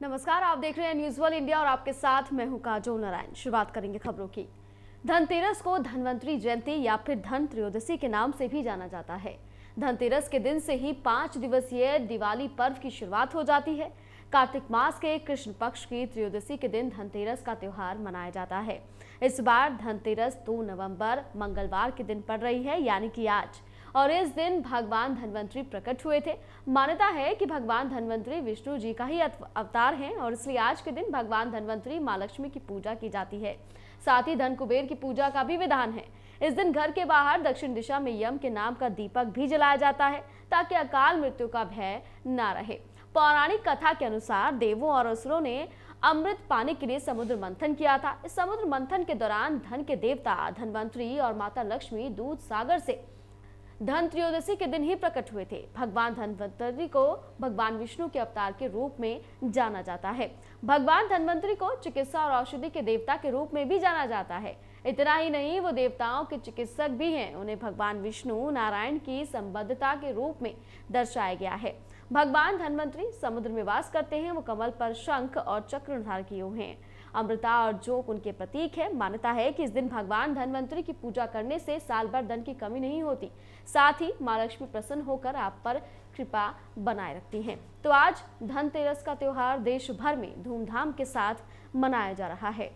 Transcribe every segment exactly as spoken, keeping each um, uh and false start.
नमस्कार, आप देख रहे हैं न्यूज वर्ल्ड इंडिया और आपके साथ मैं हूं काजोल नारायण। शुरुआत करेंगे खबरों की। धनतेरस को धनवंतरी जयंती या फिर धन त्रयोदशी के नाम से भी जाना जाता है। धनतेरस के दिन से ही पांच दिवसीय दिवाली पर्व की शुरुआत हो जाती है। कार्तिक मास के कृष्ण पक्ष की त्रयोदशी के दिन धनतेरस का त्योहार मनाया जाता है। इस बार धनतेरस दो नवंबर मंगलवार के दिन पड़ रही है, यानी कि आज, और इस दिन भगवान धनवंतरी प्रकट हुए थे। मान्यता है कि भगवान धनवंतरी विष्णु जी का ही अवतार हैं और इसलिए आज के दिन भगवान धनवंतरी मां लक्ष्मी की पूजा की जाती है। साथ ही धन कुबेर की पूजा का भी विधान है। इस दिन घर के बाहर दक्षिण दिशा में यम के नाम का दीपक भी जलाया जाता है ताकि अकाल मृत्यु का भय न रहे। पौराणिक कथा के अनुसार देवों और असुरों ने अमृत पाने के लिए समुद्र मंथन किया था। इस समुद्र मंथन के दौरान धन के देवता धनवंतरी और माता लक्ष्मी दूध सागर से धन त्रयोदशी के दिन ही प्रकट हुए थे। भगवान धनवंतरी को भगवान विष्णु के अवतार के रूप में जाना जाता है। भगवान धनवंतरी को चिकित्सा और औषधि के देवता के रूप में भी जाना जाता है। इतना ही नहीं, वो देवताओं के चिकित्सक भी हैं। उन्हें भगवान विष्णु नारायण की संबद्धता के रूप में दर्शाया गया है। भगवान धनवंतरी समुद्र में वास करते हैं। वो कमल पर शंख और चक्र धारण किए हुए हैं। अमृता और जोक उनके प्रतीक है। मान्यता है कि इस दिन भगवान धनवंतरी की पूजा करने से साल भर धन की कमी नहीं होती। साथ ही मां लक्ष्मी प्रसन्न होकर आप पर कृपा बनाए रखती हैं। तो आज धनतेरस का त्योहार देश भर में धूमधाम के साथ मनाया जा रहा है।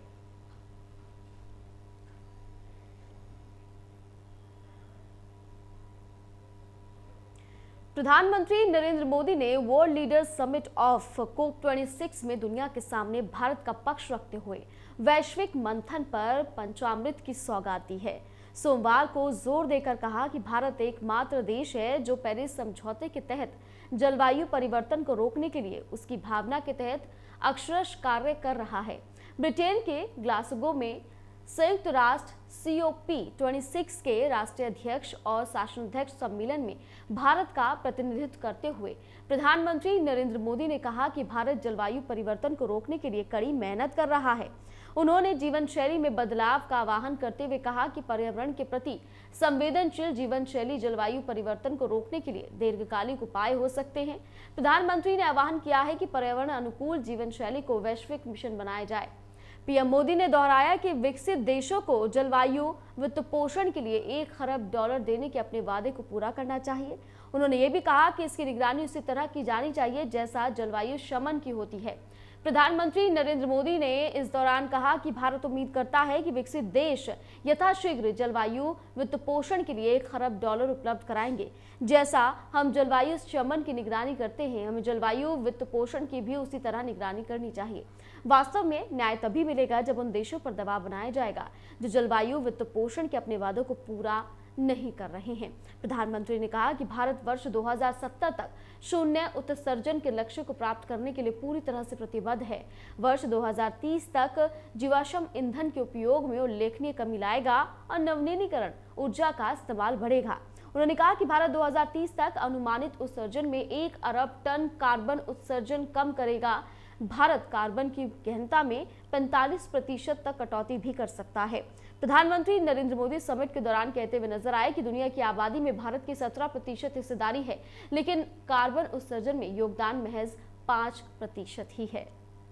प्रधानमंत्री नरेंद्र मोदी ने world leaders summit of COP छब्बीस में दुनिया के सामने भारत का पक्ष रखते हुए वैश्विक मंथन पर पंचामृत की सौगात दी है। सोमवार को जोर देकर कहा कि भारत एकमात्र देश है जो पेरिस समझौते के तहत जलवायु परिवर्तन को रोकने के लिए उसकी भावना के तहत अक्षरश कार्य कर रहा है। ब्रिटेन के ग्लासगो में संयुक्त राष्ट्र सी ओ पी छब्बीस के राष्ट्रीय अध्यक्ष और शासनाध्यक्ष सम्मेलन में भारत का प्रतिनिधित्व करते हुए प्रधानमंत्री नरेंद्र मोदी ने कहा कि भारत जलवायु परिवर्तन को रोकने के लिए कड़ी मेहनत कर रहा है। उन्होंने जीवन शैली में बदलाव का आह्वान करते हुए कहा कि पर्यावरण के प्रति संवेदनशील जीवन शैली जलवायु परिवर्तन को रोकने के लिए दीर्घकालिक उपाय हो सकते हैं। प्रधानमंत्री ने आह्वान किया है कि पर्यावरण अनुकूल जीवन शैली को वैश्विक मिशन बनाया जाए। पीएम मोदी ने दोहराया कि विकसित देशों को जलवायु वित्त पोषण के लिए एक खरब डॉलर देने के अपने वादे को पूरा करना चाहिए। उन्होंने ये भी कहा कि इसकी निगरानी उसी तरह की जानी चाहिए जैसा जलवायु शमन की होती है। प्रधानमंत्री नरेंद्र मोदी ने इस दौरान कहा कि भारत उम्मीद करता है कि विकसित देश यथाशीघ्र जलवायु वित्त पोषण के लिए एक खरब डॉलर उपलब्ध कराएंगे। जैसा हम जलवायु शमन की निगरानी करते हैं, हमें जलवायु वित्त पोषण की भी उसी तरह निगरानी करनी चाहिए। वास्तव में न्याय तभी मिलेगा जब उन देशों पर दबाव बनाया जाएगा जो जलवायु वित्त पोषण के अपने वादों को पूरा नहीं कर रहे हैं। प्रधानमंत्री ने कहा कि भारत वर्ष दो हज़ार सत्तर तक शून्य उत्सर्जन के लक्ष्य को प्राप्त करने के लिए पूरी तरह से प्रतिबद्ध है। वर्ष दो हज़ार तीस तक जीवाश्म ईंधन के उपयोग में उल्लेखनीय कमी लाएगा और नवीनीकरण ऊर्जा का इस्तेमाल बढ़ेगा। उन्होंने कहा कि भारत दो हज़ार तीस तक अनुमानित उत्सर्जन में एक अरब टन कार्बन उत्सर्जन कम करेगा। भारत कार्बन की गहनता में पैंतालीस प्रतिशत तक कटौती भी कर सकता है। प्रधानमंत्री नरेंद्र मोदी समिट के दौरान कहते हुए नजर आए कि दुनिया की आबादी में भारत की सत्रह प्रतिशत हिस्सेदारी है, लेकिन कार्बन उत्सर्जन में योगदान महज पांच प्रतिशत ही है।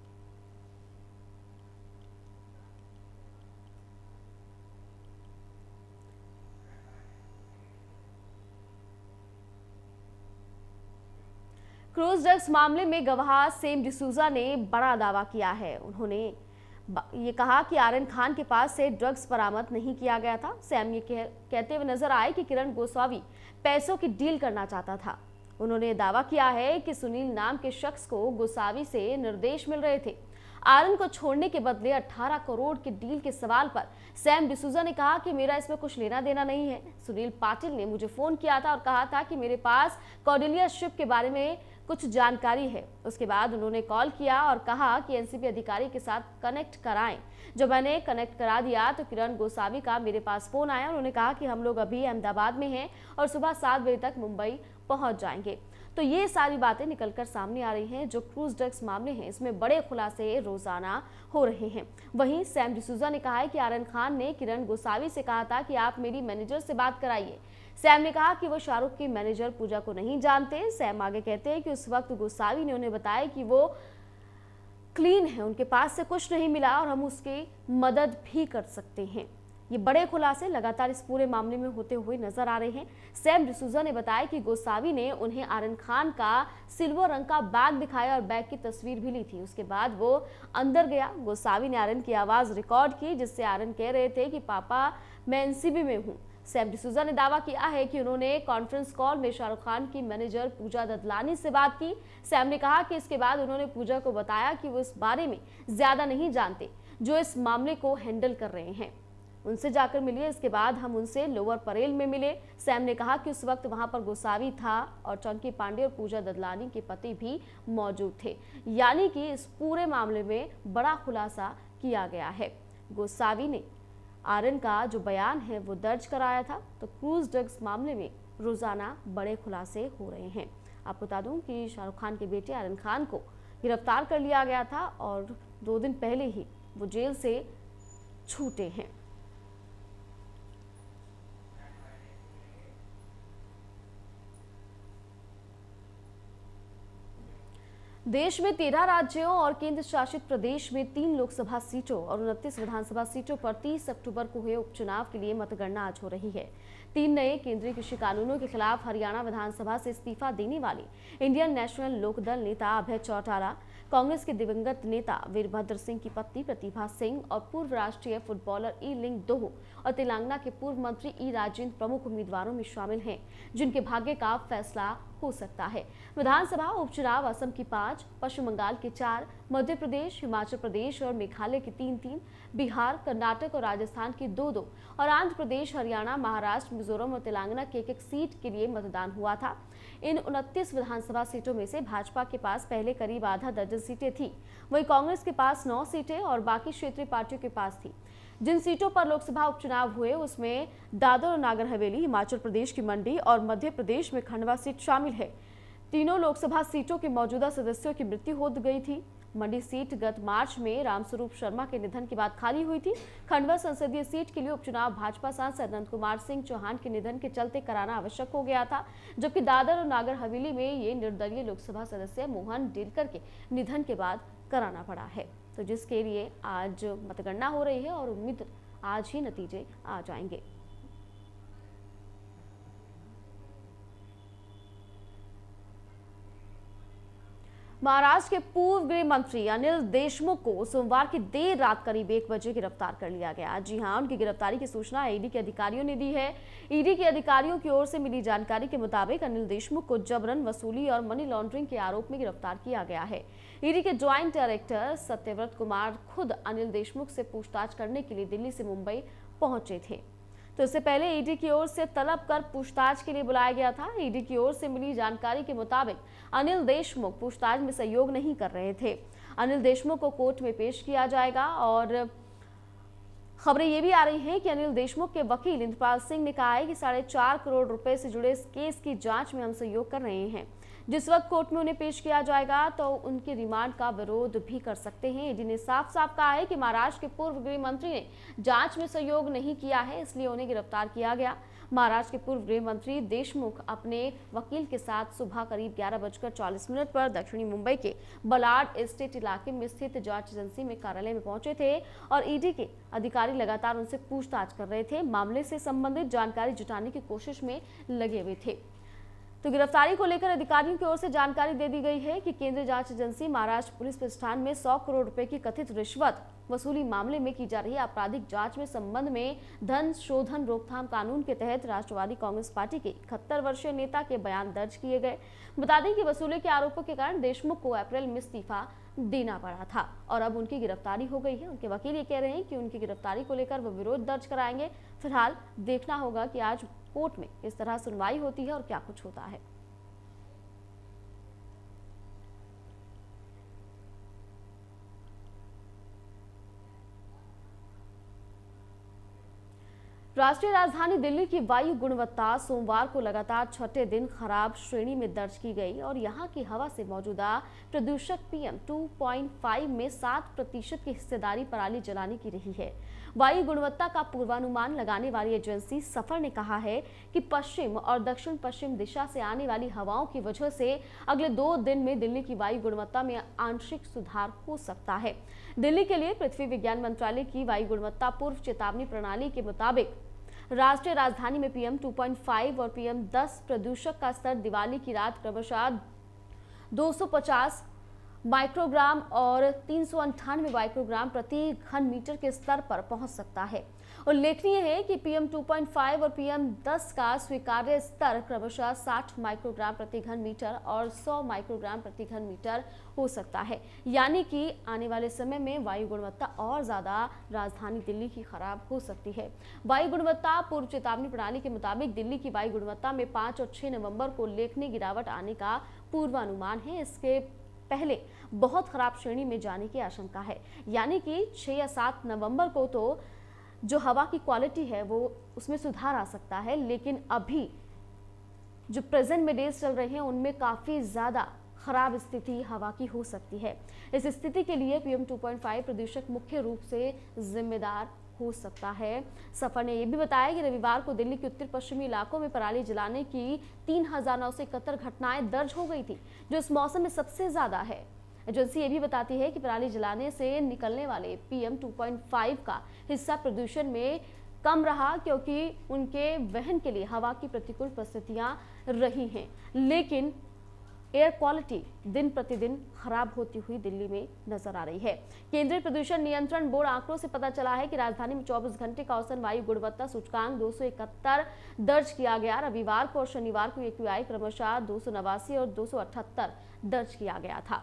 क्रूज ड्रग्स मामले में गवाह सैम डिसूजा ने बड़ा दावा किया है। उन्होंने ये कहा कि आर्यन खान के पास से ड्रग्स बरामद नहीं किया गया था। सैम ये कह, कहते हुए नजर आए कि किरण गोस्वामी पैसों की डील करना चाहता था। उन्होंने दावा किया है कि सुनील नाम के शख्स को गोसावी से निर्देश मिल रहे थे। आर्यन को छोड़ने के बदले अठारह करोड़ के डील के सवाल पर सैम डिसूजा ने कहा कि मेरा इसमें कुछ लेना देना नहीं है। सुनील पाटिल ने मुझे फोन किया था और कहा था कि मेरे पास कॉर्डेलिया शिप के बारे में कुछ जानकारी है। उसके बाद उन्होंने कॉल किया और कहा कि एनसीबी अधिकारी के साथ कनेक्ट कराएं। जब मैंने कनेक्ट करा दिया तो किरण गोसावी का मेरे पास फोन आया। उन्होंने कहा कि हम लोग अभी अहमदाबाद में हैं और सुबह सात बजे तक मुंबई पहुंच जाएंगे। तो ये सारी बातें निकलकर सामने आ रही हैं। जो क्रूज ड्रग्स मामले हैं, इसमें बड़े खुलासे रोजाना हो रहे हैं। वहीं सैम डिसूजा ने कहा है कि आर्यन खान ने किरण गोसावी से कहा था कि आप मेरी मैनेजर से बात कराइए। सैम ने कहा कि वो शाहरुख की मैनेजर पूजा को नहीं जानते। सैम आगे कहते हैं कि उस वक्त गोसावी ने उन्हें बताया कि वो क्लीन है, उनके पास से कुछ नहीं मिला और हम उसकी मदद भी कर सकते हैं। ये बड़े खुलासे लगातार इस पूरे मामले में होते हुए नजर आ रहे हैं। सैम डिसूजा ने बताया कि गोसावी ने उन्हें आर्यन खान का सिल्वर रंग का बैग दिखाया और बैग की तस्वीर भी ली थी। उसके बाद वो अंदर गया। गोसावी ने आर्यन की आवाज रिकॉर्ड की, जिससे आर्यन कह रहे थे कि पापा मैं एनसीबी में हूँ। सैम डिसूजा ने दावा किया है कि उन्होंने कॉन्फ्रेंस कॉल में शाहरुख खान की मैनेजर पूजा ददलानी से बात की। सैम ने कहा कि इसके बाद उन्होंने पूजा को बताया कि वो इस बारे में ज्यादा नहीं जानते जो इस मामले को हैंडल कर रहे हैं, उनसे जाकर मिलिए। इसके बाद हम उनसे लोअर परेल में मिले। सैम ने कहा कि उस वक्त वहां पर गोसावी था और चंकी पांडे और पूजा ददलानी के पति भी मौजूद थे। यानी कि इस पूरे मामले में बड़ा खुलासा किया गया है। गोसावी ने आर्यन का जो बयान है वो दर्ज कराया था। तो क्रूज ड्रग्स मामले में रोजाना बड़े खुलासे हो रहे हैं। आपको बता दूं कि शाहरुख खान के बेटे आर्यन खान को गिरफ्तार कर लिया गया था और दो दिन पहले ही वो जेल से छूटे हैं। देश में तेरह राज्यों और केंद्र शासित प्रदेश में तीन लोकसभा सीटों और उनतीस विधानसभा सीटों पर तीस अक्टूबर को हुए उपचुनाव के लिए मतगणना आज हो रही है। तीन नए केंद्रीय कृषि कानूनों के खिलाफ हरियाणा विधानसभा से इस्तीफा देने वाले इंडियन नेशनल लोकदल नेता अभय चौटाला, कांग्रेस के दिवंगत नेता वीरभद्र सिंह की पत्नी प्रतिभा सिंह और पूर्व राष्ट्रीय फुटबॉलर ई लिंग दोह और तेलंगाना के पूर्व मंत्री ई राजेंद्र प्रमुख उम्मीदवारों में शामिल हैं, जिनके भाग्य का फैसला हो सकता है। विधानसभा उपचुनाव असम की पांच, पश्चिम बंगाल के चार, मध्य प्रदेश, हिमाचल प्रदेश और मेघालय के तीन तीन, बिहार, कर्नाटक और राजस्थान की दो दो और आंध्र प्रदेश, हरियाणा, महाराष्ट्र, मिजोरम और तेलंगाना की एक एक सीट के लिए मतदान हुआ था। इन उनतीस विधानसभा सीटों में से भाजपा के पास पहले करीब आधा दर्जन सीटें थी, वहीं कांग्रेस के पास नौ सीटें और बाकी क्षेत्रीय पार्टियों के पास थी। जिन सीटों पर लोकसभा उपचुनाव हुए उसमें दादर और नागर हवेली, हिमाचल प्रदेश की मंडी और मध्य प्रदेश में खंडवा सीट शामिल है। तीनों लोकसभा सीटों के मौजूदा सदस्यों की मृत्यु हो गई थी। मंडी सीट गत मार्च में रामस्वरूप शर्मा के निधन के बाद खाली हुई थी। खंडवा संसदीय सीट के लिए उपचुनाव भाजपा सांसद नंद कुमार सिंह चौहान के निधन के चलते कराना आवश्यक हो गया था, जबकि दादर और नागर हवेली में ये निर्दलीय लोकसभा सदस्य मोहन डेलकर के निधन के बाद कराना पड़ा है, तो जिसके लिए आज मतगणना हो रही है और उम्मीद आज ही नतीजे आ जाएंगे। महाराष्ट्र के पूर्व गृह मंत्री अनिल देशमुख को सोमवार की देर रात करीब एक बजे गिरफ्तार कर लिया गया। जी हां, उनकी गिरफ्तारी की सूचना ईडी के अधिकारियों ने दी है। ईडी के अधिकारियों की ओर से मिली जानकारी के मुताबिक अनिल देशमुख को जबरन वसूली और मनी लॉन्ड्रिंग के आरोप में गिरफ्तार किया गया है। ईडी के ज्वाइंट डायरेक्टर सत्यव्रत कुमार खुद अनिल देशमुख से पूछताछ करने के लिए दिल्ली से मुंबई पहुंचे थे। तो इससे पहले ईडी की ओर से तलब कर पूछताछ के लिए बुलाया गया था। ईडी की ओर से मिली जानकारी के मुताबिक अनिल देशमुख पूछताछ में सहयोग नहीं कर रहे थे। अनिल देशमुख को कोर्ट में पेश किया जाएगा और खबरें ये भी आ रही हैं कि अनिल देशमुख के वकील इंद्रपाल सिंह ने कहा है कि साढ़े चार करोड़ रुपए से जुड़े इस केस की जांच में हम सहयोग कर रहे हैं। जिस वक्त कोर्ट में उन्हें पेश किया जाएगा तो उनके रिमांड का विरोध भी कर सकते हैं। ईडी ने साफ साफ कहा है कि महाराष्ट्र के पूर्व गृह मंत्री ने जांच में सहयोग नहीं किया है, इसलिए उन्हें गिरफ्तार किया गया। महाराष्ट्र के पूर्व गृह मंत्री देशमुख अपने वकील के साथ सुबह करीब ग्यारह बजकर चालीस मिनट पर दक्षिणी मुंबई के बलाड एस्टेट इलाके में स्थित जांच एजेंसी में कार्यालय में पहुंचे थे और ईडी के अधिकारी लगातार उनसे पूछताछ कर रहे थे, मामले से संबंधित जानकारी जुटाने की कोशिश में लगे हुए थे। तो गिरफ्तारी को लेकर अधिकारियों की ओर से जानकारी दे दी गई है कि केंद्रीय जांच एजेंसी महाराष्ट्र पुलिस प्रतिष्ठान में सौ करोड़ रुपए की कथित रिश्वत वसूली मामले में की जा रही आपराधिक जांच में संबंध में धन शोधन रोकथाम कानून के तहत राष्ट्रवादी कांग्रेस पार्टी के इकहत्तर वर्षीय नेता के बयान दर्ज किए गए। बता दें कि वसूली के आरोपों के कारण देशमुख को अप्रैल में इस्तीफा देना पड़ा था और अब उनकी गिरफ्तारी हो गई है। उनके वकील ये कह रहे हैं कि उनकी गिरफ्तारी को लेकर वो विरोध दर्ज कराएंगे। फिलहाल देखना होगा कि आज कोर्ट में किस तरह सुनवाई होती है और क्या कुछ होता है। राष्ट्रीय राजधानी दिल्ली की वायु गुणवत्ता सोमवार को लगातार छठे दिन खराब श्रेणी में दर्ज की गई और यहां की हवा से मौजूदा प्रदूषक पीएम टू पॉइंट फाइव में सात प्रतिशत की हिस्सेदारी पराली जलाने की रही है। वायु गुणवत्ता का पूर्वानुमान लगाने वाली एजेंसी सफर ने कहा है कि पश्चिम और दक्षिण पश्चिम दिशा से आने वाली हवाओं की वजह से अगले दो दिन में दिल्ली की वायु गुणवत्ता में आंशिक सुधार हो सकता है। दिल्ली के लिए पृथ्वी विज्ञान मंत्रालय की वायु गुणवत्ता पूर्व चेतावनी प्रणाली के मुताबिक राष्ट्रीय राजधानी में पीएम टू पॉइंट फाइव और पीएम टेन प्रदूषक का स्तर दिवाली की रात क्रमशः दो सौ पचास माइक्रोग्राम और तीन सौ अंठानवे माइक्रोग्राम प्रति घन मीटर के स्तर पर पहुंच सकता है। उल्लेखनीय है कि पीएम टू पॉइंट फाइव और पीएम टेन का स्वीकार्य स्तर क्रमशः साठ माइक्रोग्राम प्रति घन मीटर और सौ माइक्रोग्राम प्रति घन मीटर हो सकता है, यानी कि आने वाले समय में वायु गुणवत्ता और ज्यादा राजधानी दिल्ली की खराब हो सकती है। वायु गुणवत्ता पूर्व चेतावनी प्रणाली के मुताबिक दिल्ली की वायु गुणवत्ता में पाँच और छह नवंबर को उल्लेखनीय गिरावट आने का पूर्वानुमान है। इसके पहले बहुत खराब श्रेणी में जाने की आशंका है, यानी कि छह या सात नवंबर को तो जो हवा की क्वालिटी है वो उसमें सुधार आ सकता है, लेकिन अभी जो प्रेजेंट में डेज चल रहे हैं उनमें काफी ज्यादा खराब स्थिति हवा की हो सकती है। इस स्थिति के लिए पीएम टू पॉइंट फाइव प्रदूषक मुख्य रूप से जिम्मेदार हो सकता है। सफर ने यह भी बताया कि रविवार को दिल्ली के उत्तर पश्चिमी इलाकों में पराली जलाने की तीन हजार नौ सौ इकहत्तर घटनाएं दर्ज हो गई थी, जो इस मौसम में सबसे ज्यादा है। एजेंसी ये भी बताती है कि पराली जलाने से निकलने वाले पीएम टू पॉइंट फाइव का हिस्सा प्रदूषण में कम रहा, क्योंकि उनके वहन के लिए हवा की प्रतिकूल परिस्थितियां रही हैं, लेकिन एयर क्वालिटी दिन प्रतिदिन खराब होती हुई दिल्ली में नजर आ रही है। केंद्रीय प्रदूषण नियंत्रण बोर्ड आंकड़ों से पता चला है कि राजधानी में चौबीस घंटे का औसत वायु गुणवत्ता सूचकांक दो सौ इकहत्तर दर्ज किया गया। रविवार को और शनिवार को एक्यूआई क्रमशः दो सौ नवासी और दो सौ अठहत्तर दर्ज किया गया था।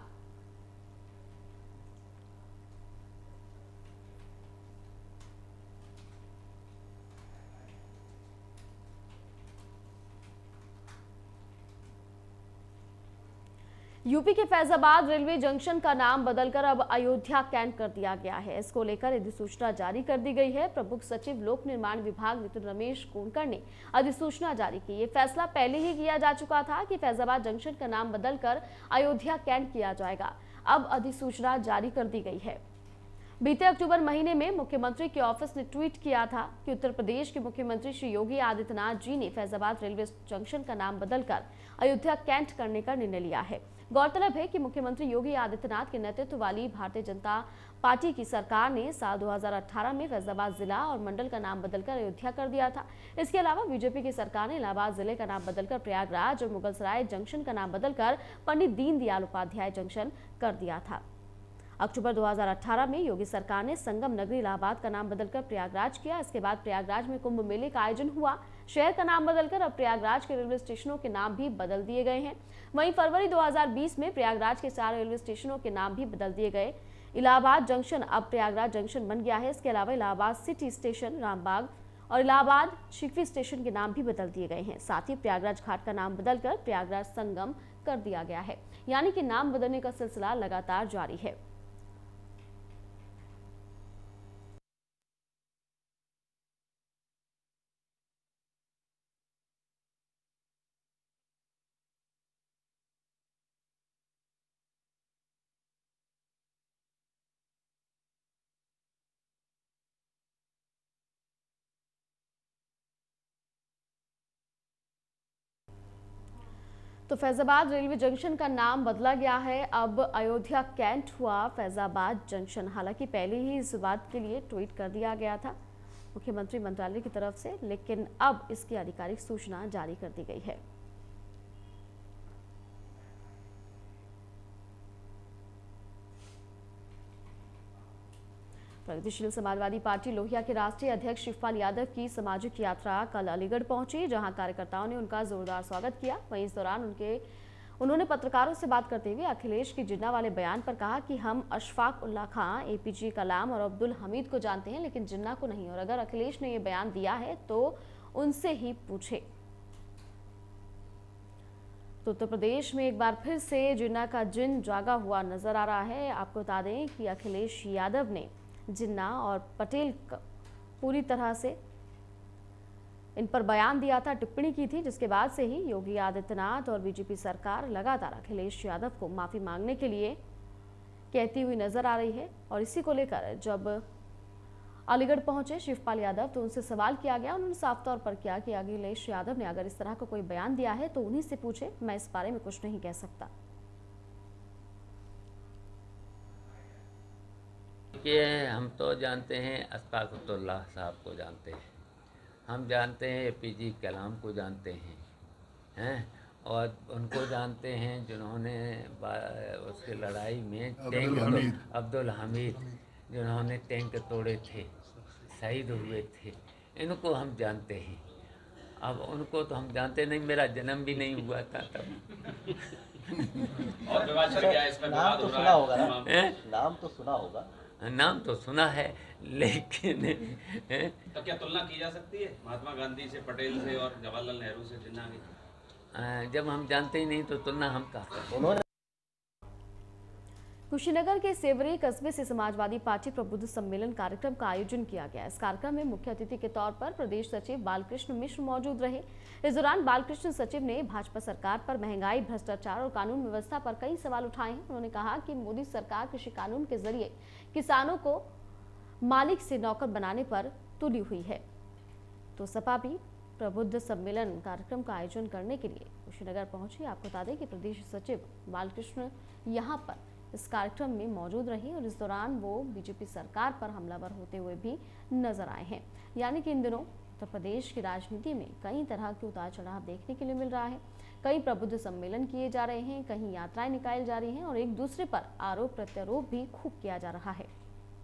यूपी के फैजाबाद रेलवे जंक्शन का नाम बदलकर अब अयोध्या कैंट कर दिया गया है। इसको लेकर अधिसूचना जारी कर दी गई है। प्रमुख सचिव लोक निर्माण विभाग नितिन रमेश कोनकर ने अधिसूचना जारी की। ये फैसला पहले ही किया जा चुका था कि फैजाबाद जंक्शन का नाम बदलकर अयोध्या कैंट किया जाएगा। अब अधिसूचना जारी कर दी गई है। बीते अक्टूबर महीने में मुख्यमंत्री के ऑफिस ने ट्वीट किया था कि उत्तर प्रदेश के मुख्यमंत्री श्री योगी आदित्यनाथ जी ने फैजाबाद रेलवे जंक्शन का नाम बदलकर अयोध्या कैंट करने का निर्णय लिया है। गौरतलब है कि मुख्यमंत्री योगी आदित्यनाथ के नेतृत्व वाली भारतीय जनता पार्टी की सरकार ने साल दो हज़ार अठारह में फैजाबाद जिला और मंडल का नाम बदलकर अयोध्या कर दिया था। इसके अलावा बीजेपी की सरकार ने इलाहाबाद जिले का नाम बदलकर प्रयागराज और मुगलसराय जंक्शन का नाम बदलकर पंडित दीनदयाल उपाध्याय जंक्शन कर दिया था। अक्टूबर दो हज़ार अठारह में योगी सरकार ने संगम नगरी इलाहाबाद का नाम बदलकर प्रयागराज किया। इसके बाद प्रयागराज में कुंभ मेले का आयोजन हुआ। शहर का नाम बदलकर अब प्रयागराज के रेलवे स्टेशनों के नाम भी बदल दिए गए हैं। वहीं फरवरी दो हज़ार बीस में प्रयागराज के चार रेलवे स्टेशनों के नाम भी बदल दिए गए। इलाहाबाद जंक्शन अब प्रयागराज जंक्शन बन गया है। इसके अलावा इलाहाबाद सिटी स्टेशन, रामबाग और इलाहाबाद शिकवी स्टेशन के नाम भी बदल दिए गए हैं। साथ ही प्रयागराज घाट का नाम बदलकर प्रयागराज संगम कर दिया गया है। यानी कि नाम बदलने का सिलसिला लगातार जारी है। तो फैजाबाद रेलवे जंक्शन का नाम बदला गया है। अब अयोध्या कैंट हुआ फैजाबाद जंक्शन। हालांकि पहले ही इस बात के लिए ट्वीट कर दिया गया था मुख्यमंत्री मंत्रालय की तरफ से, लेकिन अब इसकी आधिकारिक सूचना जारी कर दी गई है। प्रगतिशील समाजवादी पार्टी लोहिया के राष्ट्रीय अध्यक्ष शिवपाल यादव की सामाजिक यात्रा कल अलीगढ़ पहुंची, जहां कार्यकर्ताओं ने उनका जोरदार स्वागत किया। वहीं इस दौरान उनके उन्होंने पत्रकारों से बात करते हुए अखिलेश के जिन्ना वाले बयान पर कहा कि हम अशफाक उल्ला खां, एपीजे कलाम और अब्दुल हमीद को जानते हैं, लेकिन जिन्ना को नहीं, और अगर अखिलेश ने यह बयान दिया है तो उनसे ही पूछे। तो उत्तर प्रदेश में एक बार फिर से जिन्ना का जिन जागा हुआ नजर आ रहा है। आपको बता दें कि अखिलेश यादव ने जिन्ना और पटेल पूरी तरह से इन पर बयान दिया था, टिप्पणी की थी, जिसके बाद से ही योगी आदित्यनाथ और बीजेपी सरकार लगातार अखिलेश यादव को माफी मांगने के लिए कहती हुई नजर आ रही है। और इसी को लेकर जब अलीगढ़ पहुंचे शिवपाल यादव तो उनसे सवाल किया गया। उन्होंने साफ तौर पर किया कि अखिलेश यादव ने अगर इस तरह का कोई बयान दिया है तो उन्हीं से पूछे, मैं इस बारे में कुछ नहीं कह सकता। ये हम तो जानते हैं अस्तागफिरुल्लाह साहब को जानते हैं, हम जानते हैं एपीजे कलाम को जानते हैं हैं और उनको जानते हैं जिन्होंने उसके लड़ाई में टैंक तो, अब्दुल हमीद जिन्होंने टैंक तोड़े थे, शहीद हुए थे, इनको हम जानते हैं। अब उनको तो हम जानते नहीं, मेरा जन्म भी नहीं हुआ था तब। और विवाद चल गया, इसमें विवाद हो रहा है। नाम तो सुना होगा, नाम तो सुना है, लेकिन तो क्या तुलना की जा सकती है महात्मा गांधी से, पटेल से और जवाहरलाल नेहरू से, जिन्ना की? जब हम जानते ही नहीं तो तुलना हम कहाँ करें। कुशीनगर के सेवरी कस्बे से समाजवादी पार्टी प्रबुद्ध सम्मेलन कार्यक्रम का आयोजन किया गया। इस कार्यक्रम में मुख्य अतिथि के तौर पर प्रदेश सचिव बालकृष्ण मिश्र मौजूद रहे। इस दौरान बालकृष्ण सचिव ने भाजपा सरकार पर महंगाई, भ्रष्टाचार और कानून व्यवस्था पर कई सवाल उठाए हैं। उन्होंने कहा कि मोदी सरकार कृषि कानून के जरिए किसानों को मालिक से नौकर बनाने पर तुली हुई है। तो सपा भी प्रबुद्ध सम्मेलन कार्यक्रम का आयोजन करने के लिए कुशीनगर पहुंची। आपको बता दें कि प्रदेश सचिव बालकृष्ण यहां पर इस कार्यक्रम में मौजूद रही और इस दौरान वो बीजेपी सरकार पर हमलावर होते हुए भी नजर आए हैं। यानी कि इन दिनों उत्तर प्रदेश की राजनीति में कई तरह के उतार चढ़ाव देखने के लिए मिल रहा है। कई प्रबुद्ध सम्मेलन किए जा रहे हैं, कहीं यात्राएं निकाली जा रही हैं और एक दूसरे पर आरोप प्रत्यारोप भी खूब किया जा रहा है।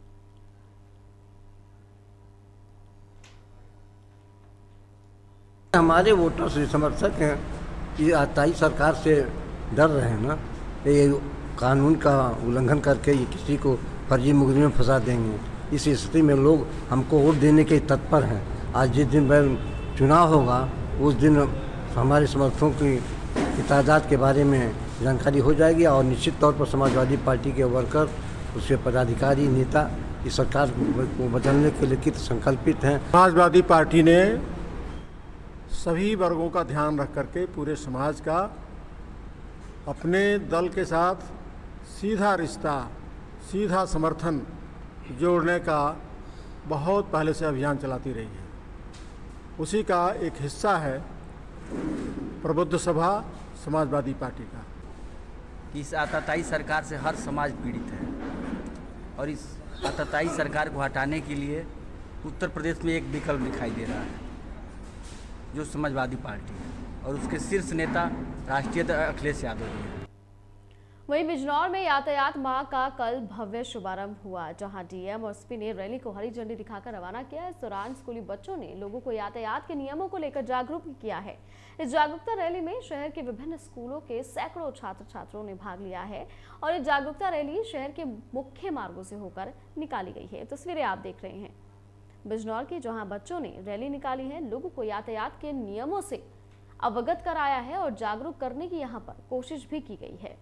हमारे वोटर से समर्थक हैं, ये आताई सरकार से डर रहे हैं ना, ये कानून का उल्लंघन करके ये किसी को फर्जी मुकदमे में फंसा देंगे। इस स्थिति में लोग हमको वोट देने के तत्पर हैं। आज जिस दिन चुनाव होगा उस दिन हमारे समर्थकों की, की तादाद के बारे में जानकारी हो जाएगी और निश्चित तौर पर समाजवादी पार्टी के वर्कर, उसके पदाधिकारी, नेता इस सरकार को बदलने के लिए कित संकल्पित हैं। समाजवादी पार्टी ने सभी वर्गों का ध्यान रख करके पूरे समाज का अपने दल के साथ सीधा रिश्ता, सीधा समर्थन जोड़ने का बहुत पहले से अभियान चलाती रही है। उसी का एक हिस्सा है प्रबुद्ध सभा समाजवादी पार्टी का। इस आताताई सरकार से हर समाज पीड़ित है और इस आताताई सरकार को हटाने के लिए उत्तर प्रदेश में एक विकल्प दिखाई दे रहा है, जो समाजवादी पार्टी है और उसके शीर्ष नेता राष्ट्रीय अखिलेश यादव जी हैं। वहीं बिजनौर में यातायात माह का कल भव्य शुभारंभ हुआ, जहां डीएम और एसपी ने रैली को हरी झंडी दिखाकर रवाना किया। इस दौरान स्कूली बच्चों ने लोगों को यातायात के नियमों को लेकर जागरूक किया है। इस जागरूकता रैली में शहर के विभिन्न स्कूलों के सैकड़ों छात्र छात्राओं ने भाग लिया है और ये जागरूकता रैली शहर के मुख्य मार्गों से होकर निकाली गई है। तस्वीरें आप देख रहे हैं बिजनौर की, जहाँ बच्चों ने रैली निकाली है, लोगों को यातायात के नियमों से अवगत कराया है और जागरूक करने की यहाँ पर कोशिश भी की गई है।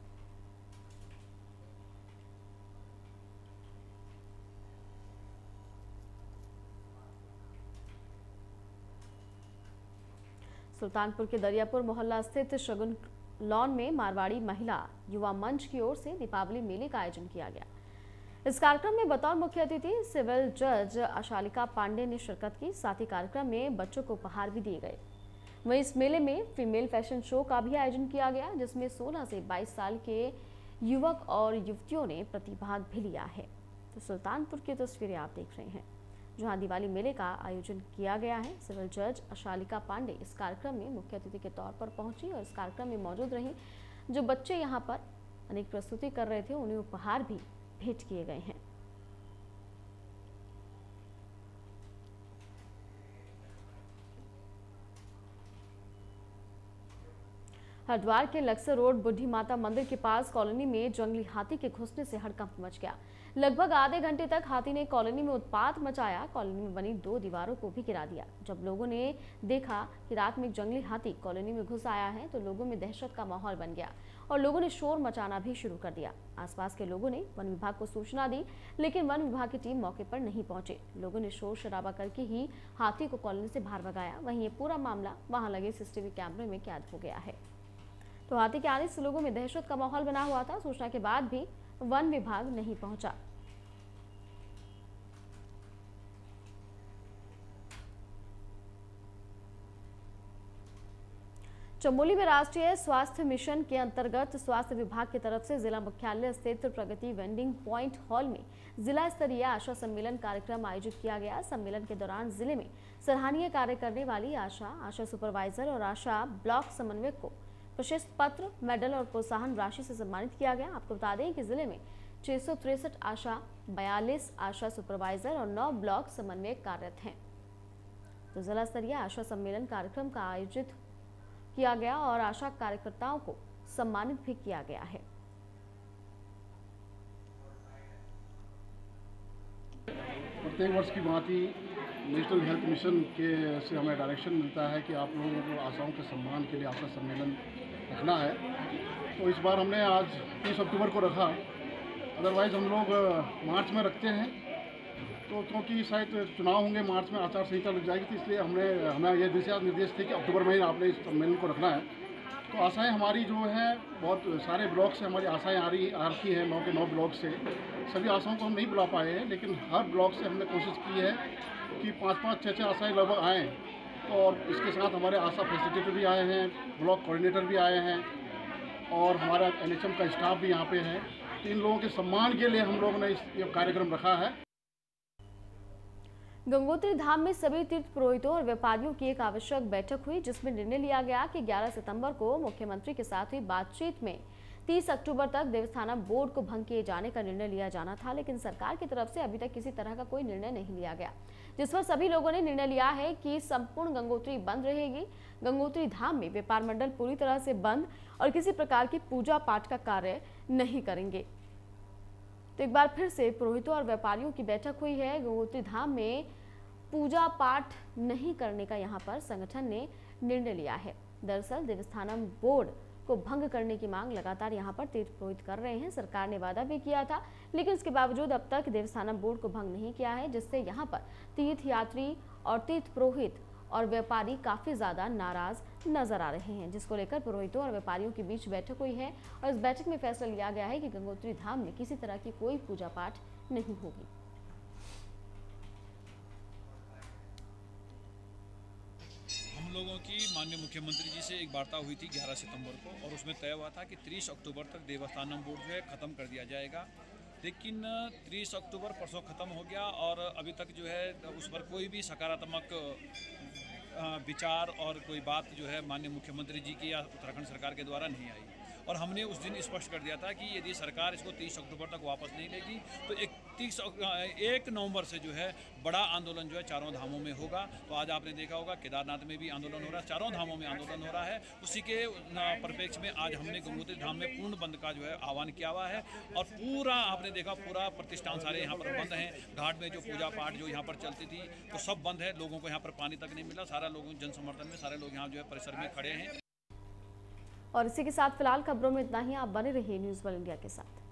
सुल्तानपुर के दरियापुर मोहल्ला स्थित शगुन लॉन में मारवाड़ी महिला युवा मंच की ओर से दीपावली मेले का आयोजन किया गया। इस कार्यक्रम में बतौर मुख्य अतिथि सिविल जज आशालिका पांडे ने शिरकत की। साथ ही कार्यक्रम में बच्चों को उपहार भी दिए गए। वहीं इस मेले में फीमेल फैशन शो का भी आयोजन किया गया, जिसमें सोलह से बाईस साल के युवक और युवतियों ने प्रतिभाग भी लिया है। तो सुल्तानपुर की तस्वीरें आप देख रहे हैं, जहां दिवाली मेले का आयोजन किया गया है। सिविल जज आशालिका पांडे इस कार्यक्रम में मुख्य अतिथि के तौर पर पहुंची और इस कार्यक्रम में मौजूद रही। जो बच्चे यहां पर अनेक प्रस्तुति कर रहे थे, उन्हें उपहार भी भेंट किए गए हैं। हरिद्वार के लक्सर रोड बुढ़ी माता मंदिर के पास कॉलोनी में जंगली हाथी के घुसने से हड़कंप मच गया। लगभग आधे घंटे तक हाथी ने कॉलोनी में उत्पात मचाया, कॉलोनी में बनी दो दीवारों को भी गिरा दिया। जब लोगों ने देखा कि रात में एक जंगली हाथी कॉलोनी में घुस आया है तो लोगों में दहशत का माहौल बन गया और लोगों ने शोर मचाना भी शुरू कर दिया। आसपास के लोगों ने वन विभाग को सूचना दी, लेकिन वन विभाग की टीम मौके पर नहीं पहुंचे। लोगों ने शोर शराबा करके ही हाथी को कॉलोनी से बाहर भगाया। वहीं ये पूरा मामला वहां लगे सीसीटीवी कैमरे में कैद हो गया है। तो हाथी के आने से लोगों में दहशत का माहौल बना हुआ था। सूचना के बाद भी वन विभाग नहीं पहुंचा। चमोली में राष्ट्रीय स्वास्थ्य मिशन के अंतर्गत स्वास्थ्य विभाग की तरफ से जिला मुख्यालय स्थित प्रगति वेंडिंग पॉइंट हॉल में जिला स्तरीय आशा सम्मेलन कार्यक्रम आयोजित किया गया। सम्मेलन के दौरान जिले में सराहनीय कार्य करने वाली आशा, आशा सुपरवाइजर और आशा ब्लॉक समन्वयक को प्रशस्ति पत्र, मेडल और प्रोत्साहन राशि से सम्मानित किया गया। आपको बता दें कि जिले में छह सौ तिरसठ आशा, बयालीस आशा सुपरवाइजर और नौ ब्लॉक समन्वयक कार्यरत हैं। तो जिला स्तरीय आशा सम्मेलन कार्यक्रम का आयोजित किया गया और आशा कार्यकर्ताओं को सम्मानित भी किया गया है। प्रत्येक वर्ष की भांति नेशनल हेल्थ मिशन के से हमें डायरेक्शन मिलता है कि आप लोगों को आशाओं के सम्मान के लिए आशा सम्मेलन रखना है। तो इस बार हमने आज तीस अक्टूबर को रखा। अदरवाइज़ हम लोग मार्च में रखते हैं, तो क्योंकि शायद चुनाव होंगे मार्च में, आचार संहिता लग जाएगी, तो इसलिए हमने हमें ये दिशा निर्देश थे कि अक्टूबर में ही आपने इस सम्मेलन को रखना है। तो आशाएं हमारी जो है बहुत सारे ब्लॉक से हमारी आशाएं आ रही आ रही हैं, नौ के नौ ब्लॉक से। सभी आशाओं को हम नहीं बुला पाए हैं, लेकिन हर ब्लॉक से हमने कोशिश की है कि पाँच पाँच छः छः आशाएँ लगभग आएँ। तो और इसके साथ हमारे आशा फैसिलिटेटर भी आए हैं, ब्लॉक कोऑर्डिनेटर भी आए हैं और हमारा एन एच एम का स्टाफ भी यहाँ पे है। तो इन लोगों के सम्मान के लिए हम लोगों ने इस ये कार्यक्रम रखा है। गंगोत्री धाम में सभी तीर्थ पुरोहितों और व्यापारियों की एक आवश्यक बैठक हुई, जिसमें निर्णय लिया गया कि ग्यारह सितंबर को मुख्यमंत्री के साथ हुई बातचीत में तीस अक्टूबर तक देवस्थानम बोर्ड को भंग किए जाने का निर्णय लिया जाना था, लेकिन सरकार की तरफ से अभी तक किसी तरह का कोई निर्णय नहीं लिया गया, जिस पर सभी लोगों ने निर्णय लिया है कि संपूर्ण गंगोत्री बंद रहेगी। गंगोत्री धाम में व्यापार मंडल पूरी तरह से बंद और किसी प्रकार की पूजा पाठ का कार्य नहीं करेंगे। तो एक बार फिर से पुरोहितों और व्यापारियों की बैठक हुई है। गंगोत्री धाम में पूजा पाठ नहीं करने का यहाँ पर संगठन ने निर्णय लिया है। दरअसल देवस्थानम बोर्ड को भंग करने की मांग लगातार यहाँ पर तीर्थ पुरोहित कर रहे हैं। सरकार ने वादा भी किया था, लेकिन उसके बावजूद अब तक देवस्थानम बोर्ड को भंग नहीं किया है, जिससे यहाँ पर तीर्थ यात्री और तीर्थ पुरोहित और व्यापारी काफी ज्यादा नाराज नजर आ रहे हैं, जिसको लेकर पुरोहितों और व्यापारियों के बीच बैठक हुई है और इस बैठक में फैसला लिया गया है कि गंगोत्री धाम में किसी तरह की कोई पूजा पाठ नहीं होगी। हम लोगों की माननीय मुख्यमंत्री जी से एक वार्ता हुई थी ग्यारह सितंबर को, और उसमें तय हुआ था कि तीस अक्टूबर तक देवस्थानम बोर्ड जो है ख़त्म कर दिया जाएगा। लेकिन तीस अक्टूबर परसों ख़त्म हो गया और अभी तक जो है उस पर कोई भी सकारात्मक विचार और कोई बात जो है माननीय मुख्यमंत्री जी की या उत्तराखंड सरकार के द्वारा नहीं आई। और हमने उस दिन स्पष्ट कर दिया था कि यदि सरकार इसको तीस अक्टूबर तक वापस नहीं लेगी तो इकतीस एक नवंबर से जो है बड़ा आंदोलन जो है चारों धामों में होगा। तो आज आपने देखा होगा केदारनाथ में भी आंदोलन हो रहा है, चारों धामों में आंदोलन हो रहा है। उसी के परिप्रेक्ष्य में आज हमने गंगोत्री धाम में पूर्ण बंद का जो है आह्वान किया हुआ है और पूरा आपने देखा पूरा प्रतिष्ठान सारे यहाँ पर बंद हैं। घाट में जो पूजा पाठ जो यहाँ पर चलती थी तो सब बंद है। लोगों को यहाँ पर पानी तक नहीं मिला। सारा लोगों जन समर्थन में सारे लोग यहाँ जो है परिसर में खड़े हैं। और इसी के साथ फिलहाल खबरों में इतना ही। आप बने रहिए न्यूज़ वर्ल्ड इंडिया के साथ।